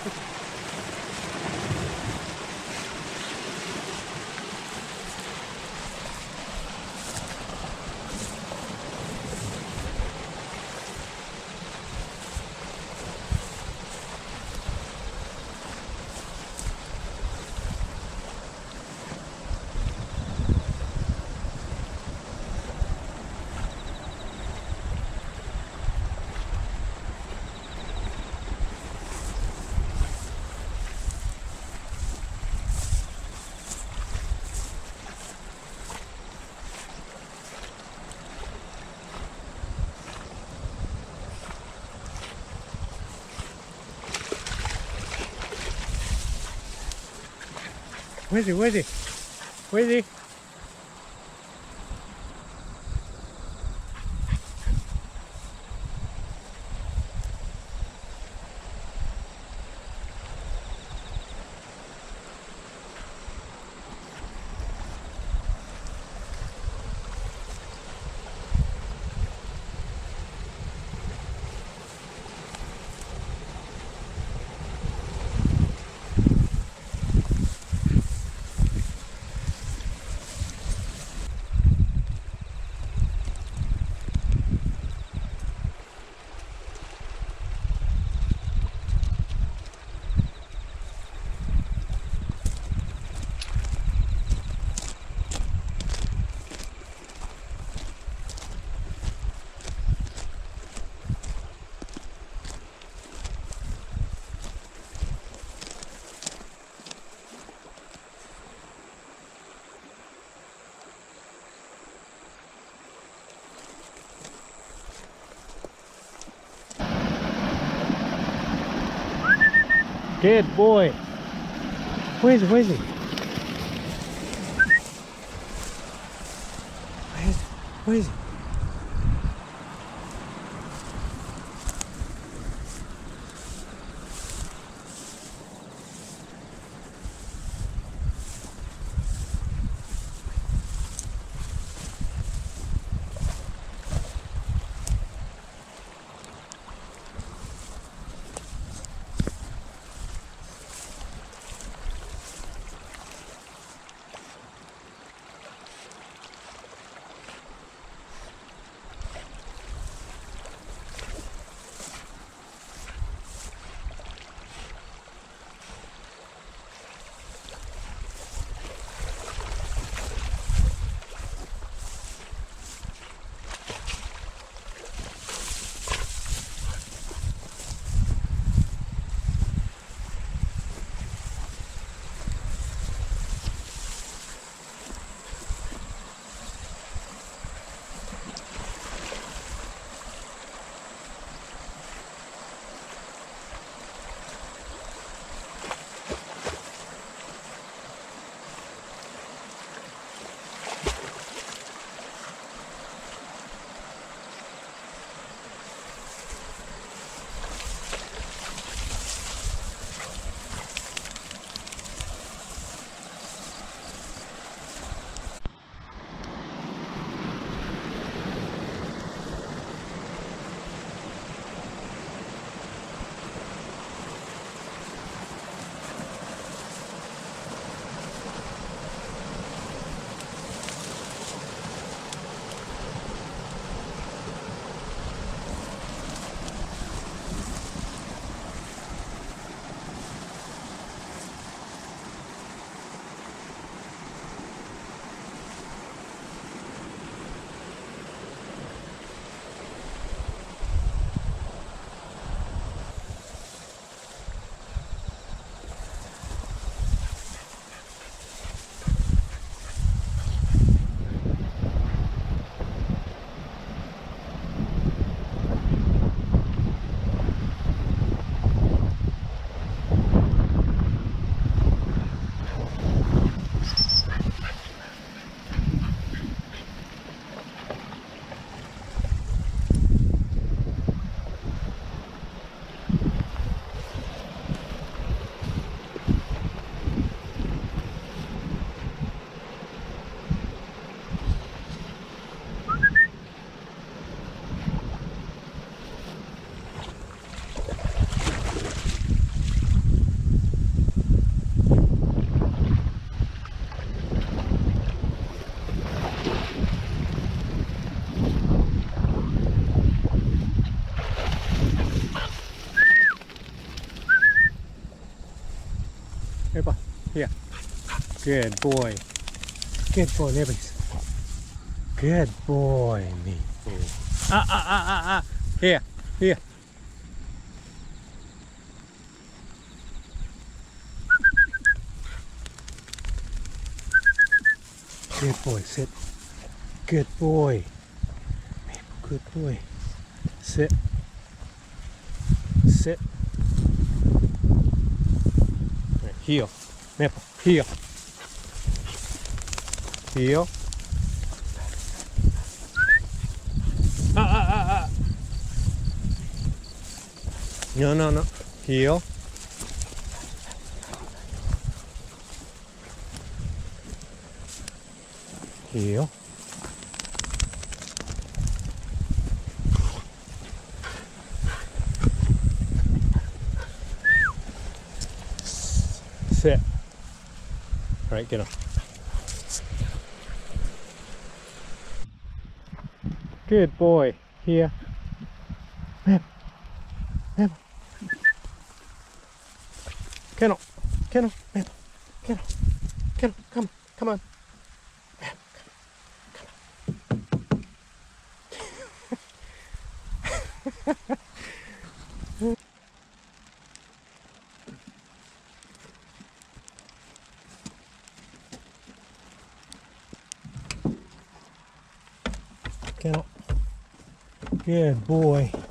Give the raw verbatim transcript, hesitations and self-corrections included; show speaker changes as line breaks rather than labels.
Where is he? Where is he? Where is he? Good boy. Where is he? Where is he? Where is he? Where is he? Nipple, here. Good boy. Good boy, Nipple. Good boy, Nipple. Ah, ah, ah, ah, ah. Here, here. Good boy, sit. Good boy. Maple, good boy. Sit. Sit. Right, heel. Maple, heel. Heel. Ah, ah, ah, ah. No, no, no. Heel. Heel. Sit. All right, get up. Good boy. Here. Maple. Maple. Kennel. Kennel. Maple. Kennel. Kennel. Come. Come on. Maple. Kennel. Good boy.